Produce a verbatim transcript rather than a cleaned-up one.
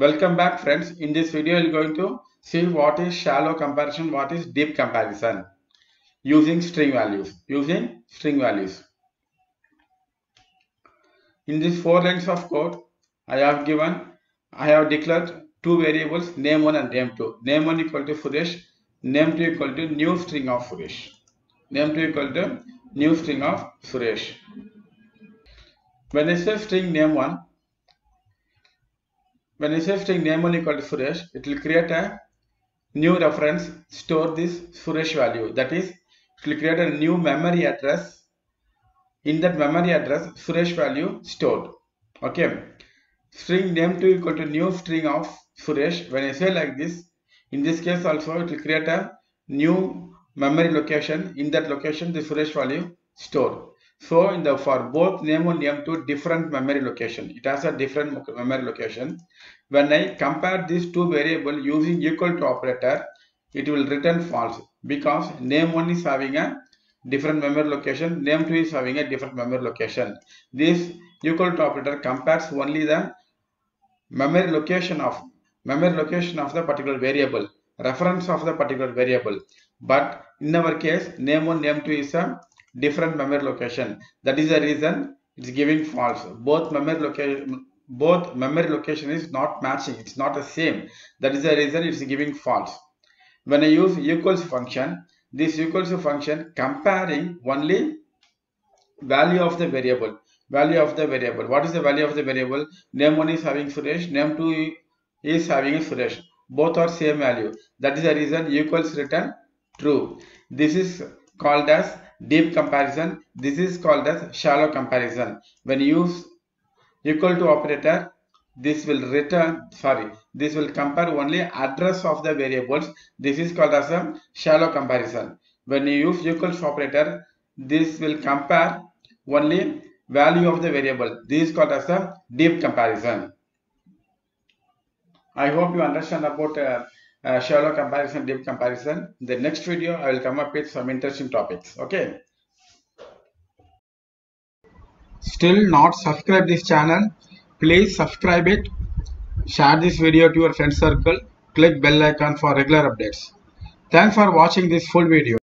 Welcome back, friends. In this video, we are going to see what is shallow comparison, what is deep comparison using string values. Using string values. In these four lines of code, I have given, I have declared two variables, name one and name two. Name one equal to Suresh, name two equal to new string of Suresh. Name two equal to new string of Suresh. When I say string name one, when I say string name one equal to Suresh, it will create a new reference, store this Suresh value. That is, it will create a new memory address. In that memory address, Suresh value stored. Okay. String name two equal to new string of Suresh. When I say like this, in this case also it will create a new memory location. In that location, the Suresh value stored. So in the for both name one, name two, different memory location. It has a different memory location. When I compare these two variables using equal to operator, it will return false because name one is having a different memory location, name two is having a different memory location. This equal to operator compares only the memory location of memory location of the particular variable, reference of the particular variable. But in our case, name one, name two is a different memory location. That is the reason it's giving false. Both memory location, both memory location is not matching. It's not the same. That is the reason it's giving false. When I use equals function, this equals function comparing only value of the variable. Value of the variable. What is the value of the variable? Name one is having Suresh. Name two is having a Suresh. Both are same value. That is the reason equals return true. This is called as deep comparison. This is called as shallow comparison. When you use equal to operator, this will return, sorry, this will compare only address of the variables. This is called as a shallow comparison. When you use equals operator, this will compare only value of the variable. This is called as a deep comparison. I hope you understand about uh, uh, shallow comparison, deep comparison. In the next video, I will come up with some interesting topics. Okay. Still not subscribe this channel? Please subscribe it. Share this video to your friend circle. Click bell icon for regular updates. Thanks for watching this full video.